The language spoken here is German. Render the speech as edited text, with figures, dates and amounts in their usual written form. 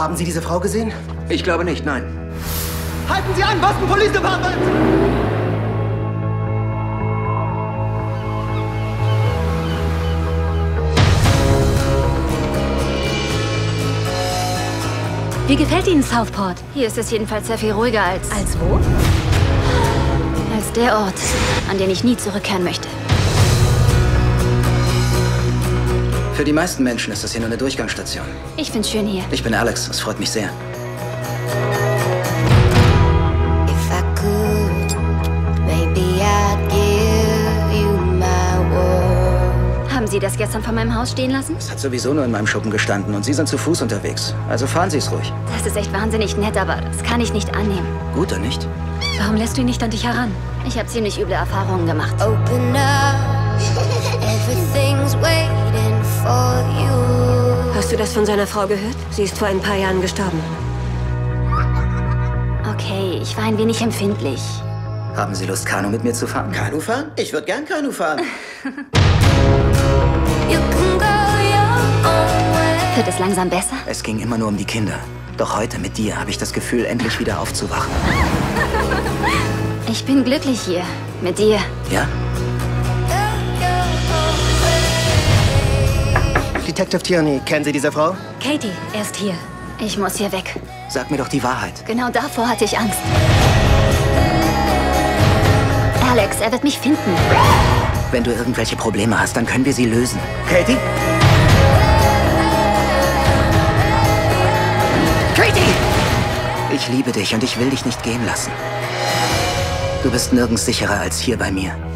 Haben Sie diese Frau gesehen? Ich glaube nicht, nein. Halten Sie an, Boston Police Department! Wie gefällt Ihnen Southport? Hier ist es jedenfalls sehr viel ruhiger als Wo? als der Ort, an den ich nie zurückkehren möchte. Für die meisten Menschen ist das hier nur eine Durchgangsstation. Ich find's schön hier. Ich bin Alex, es freut mich sehr. If I could, maybe I'd give you my world. Haben Sie das gestern vor meinem Haus stehen lassen? Es hat sowieso nur in meinem Schuppen gestanden und Sie sind zu Fuß unterwegs. Also fahren Sie es ruhig. Das ist echt wahnsinnig nett, aber das kann ich nicht annehmen. Gut, oder nicht? Warum lässt du ihn nicht an dich heran? Ich habe ziemlich üble Erfahrungen gemacht. Open up, everything's waiting for you. Hast du das von seiner Frau gehört? Sie ist vor ein paar Jahren gestorben. Okay, ich war ein wenig empfindlich. Haben Sie Lust, Kanu mit mir zu fahren? Kanu fahren? Ich würde gern Kanu fahren. You can go your own way. Wird es langsam besser? Es ging immer nur um die Kinder. Doch heute mit dir habe ich das Gefühl, endlich wieder aufzuwachen. Ich bin glücklich hier. Mit dir. Ja? Detective Tierney, kennen Sie diese Frau? Katie, er ist hier. Ich muss hier weg. Sag mir doch die Wahrheit. Genau davor hatte ich Angst. Alex, er wird mich finden. Wenn du irgendwelche Probleme hast, dann können wir sie lösen. Katie? Katie! Ich liebe dich und ich will dich nicht gehen lassen. Du bist nirgends sicherer als hier bei mir.